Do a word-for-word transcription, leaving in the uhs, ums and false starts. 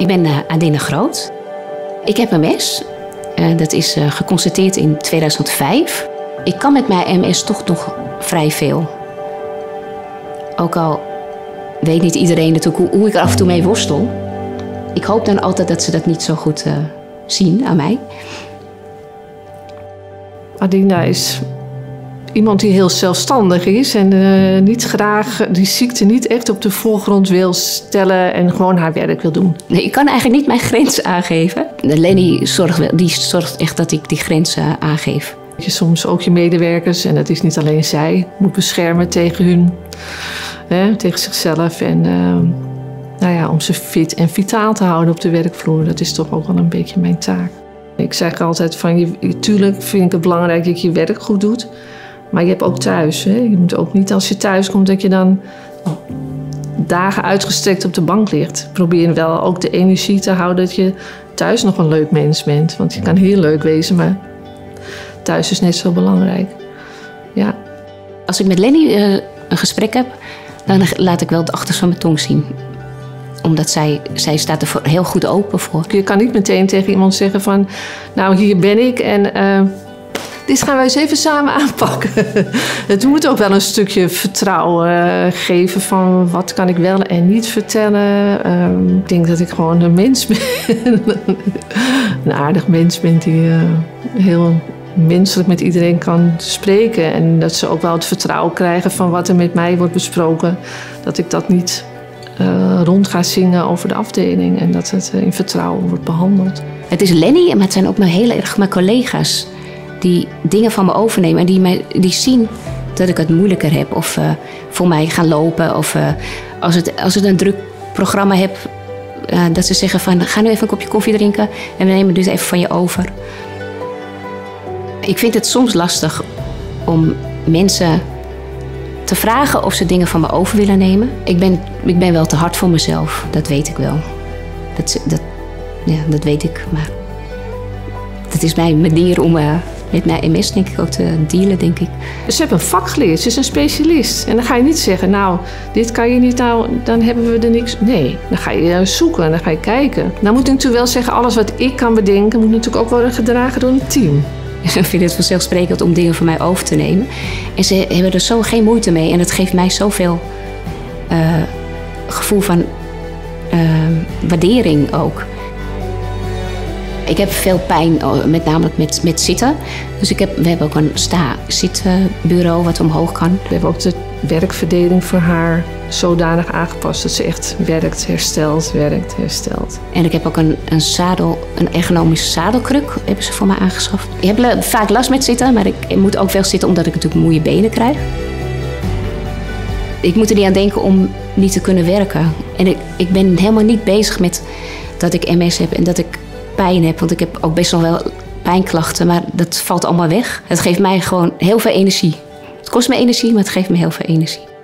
Ik ben uh, Adinne Groot. Ik heb M S. Uh, dat is uh, geconstateerd in tweeduizend vijf. Ik kan met mijn M S toch nog vrij veel. Ook al weet niet iedereen natuurlijk hoe, hoe ik er af en toe mee worstel. Ik hoop dan altijd dat ze dat niet zo goed uh, zien aan mij. Adinne is iemand die heel zelfstandig is en uh, niet graag die ziekte niet echt op de voorgrond wil stellen en gewoon haar werk wil doen. Nee, ik kan eigenlijk niet mijn grens aangeven. Lenny zorgt, wel, die zorgt echt dat ik die grens uh, aangeef. Je soms ook je medewerkers, en dat is niet alleen zij, moet beschermen tegen hun, hè, tegen zichzelf. En uh, nou ja, om ze fit en vitaal te houden op de werkvloer, dat is toch ook wel een beetje mijn taak. Ik zeg altijd van, je, tuurlijk vind ik het belangrijk dat je je werk goed doet. Maar je hebt ook thuis. Hè? Je moet ook niet als je thuis komt dat je dan dagen uitgestrekt op de bank ligt. Probeer wel ook de energie te houden dat je thuis nog een leuk mens bent. Want je kan heel leuk wezen, maar thuis is net zo belangrijk. Ja. Als ik met Lenny uh, een gesprek heb, dan laat ik wel de achterste van mijn tong zien. Omdat zij, zij staat er heel goed open voor. Je kan niet meteen tegen iemand zeggen van, nou hier ben ik en uh, dit gaan wij eens even samen aanpakken. Het moet ook wel een stukje vertrouwen uh, geven van wat kan ik wel en niet vertellen. Uh, ik denk dat ik gewoon een mens ben. Een aardig mens ben die uh, heel menselijk met iedereen kan spreken. En dat ze ook wel het vertrouwen krijgen van wat er met mij wordt besproken. Dat ik dat niet uh, rond ga zingen over de afdeling. En dat het uh, in vertrouwen wordt behandeld. Het is Lenny, maar het zijn ook mijn, heel erg mijn collega's. Die dingen van me overnemen en die, mij, die zien dat ik het moeilijker heb. Of uh, voor mij gaan lopen. Of uh, als, het, als het een druk programma heb, uh, dat ze zeggen van ga nu even een kopje koffie drinken en we nemen dit even van je over. Ik vind het soms lastig om mensen te vragen of ze dingen van me over willen nemen. Ik ben, ik ben wel te hard voor mezelf, dat weet ik wel. Dat, dat, ja, dat weet ik, maar dat is mijn manier om uh, met mijn M S denk ik ook te dealen, denk ik. Ze hebben een vak geleerd, ze is een specialist. En dan ga je niet zeggen, nou, dit kan je niet, nou, dan hebben we er niks. Nee, dan ga je zoeken en dan ga je kijken. Dan moet ik natuurlijk wel zeggen, alles wat ik kan bedenken, moet natuurlijk ook worden gedragen door een team. Ze vinden het vanzelfsprekend om dingen van mij over te nemen. En ze hebben er zo geen moeite mee. En het geeft mij zoveel uh, gevoel van uh, waardering ook. Ik heb veel pijn, met namelijk met, met zitten. Dus ik heb, we hebben ook een sta-zitbureau wat omhoog kan. We hebben ook de werkverdeling voor haar zodanig aangepast dat ze echt werkt, herstelt, werkt, herstelt. En ik heb ook een, een zadel, een ergonomische zadelkruk hebben ze voor mij aangeschaft. Ik heb vaak last met zitten, maar ik moet ook wel zitten omdat ik natuurlijk moeie benen krijg. Ik moet er niet aan denken om niet te kunnen werken. En ik, ik ben helemaal niet bezig met dat ik M S heb en dat ik pijn heb. Want ik heb ook best wel wel pijnklachten, maar dat valt allemaal weg. Het geeft mij gewoon heel veel energie. Het kost me energie, maar het geeft me heel veel energie.